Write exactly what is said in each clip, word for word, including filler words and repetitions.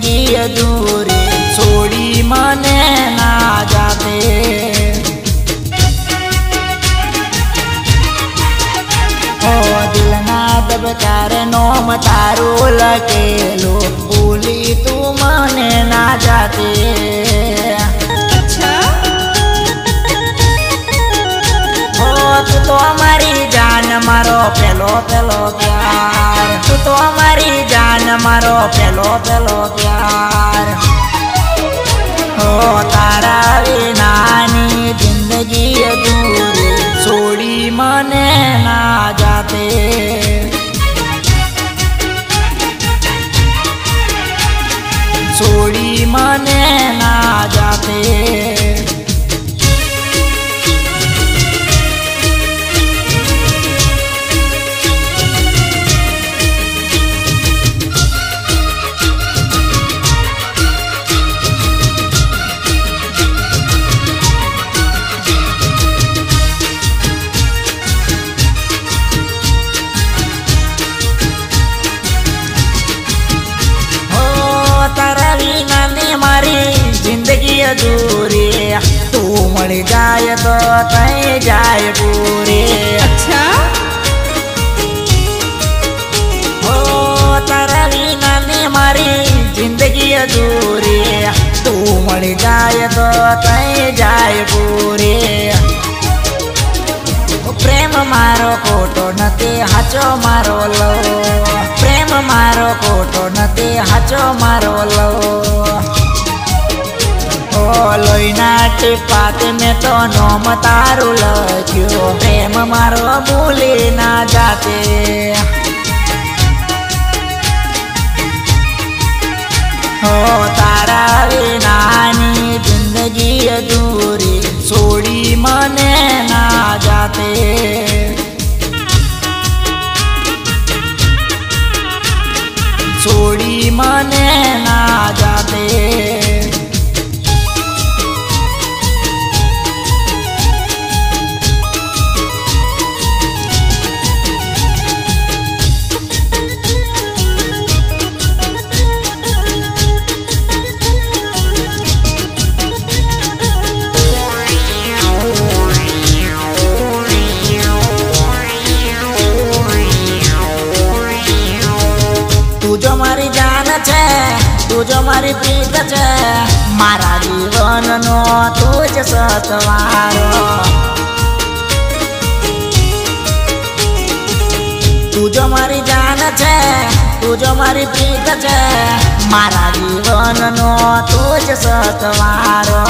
जिंदगी अधूरी छोड़ी मने ना जाते। ओ दिल ना दबकार नोम तारू लखेलो भूली तू मने ना जाते। अच्छा तू तो हमारी जान मारो पेलो पेलो प्यार, तू तो हमारी जान मारो पेलो पेलो प्यार। हो तारा विनानी जिंदगी अधूरी छोड़ी मने ना जाते। छोड़ी मने ना जाते। जिंदगी अधूरी तू मर जाए तो तय जाए पूरी। अच्छा हो तारा बिना नी मारी जिंदगी अधूरी तू मर जाए तो तय जाए पूरी। प्रेम मारो खोटो नती हाचो मारो लो, प्रेम मारो खोटो नती हाचो मारो लो। लोईना टीपाते में तो नोम तारू लख्यो प्रेम मारो भूली ना जाते। हो तारा विनानी जिंदगी अधूरी छोड़ी मने ना जाते। छोड़ी मने ना जाते। तू जो मारी जान छे, तू जो मारी प्रीत छे, मारा जीवन नो तुझ सतवारो। तू जो मारी जान छे, तू जो मारी प्रीत छे, मारा जीवन नो तुझ सतवारो।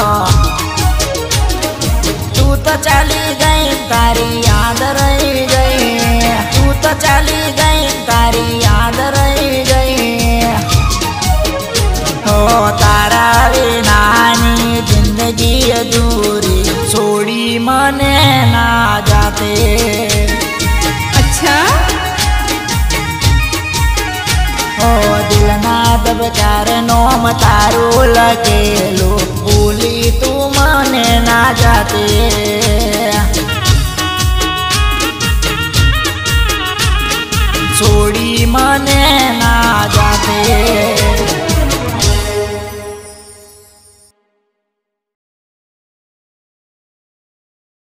तू तो चली गई तारी याद रही गई, तू तो चली गई तारी याद रही गई। हो तारा विनानी जिंदगी अधूरी छोड़ी मने ना जाते। अच्छा हो दिल ना दबकार नोम तारू लखेलो भूली तू मने ना जाते।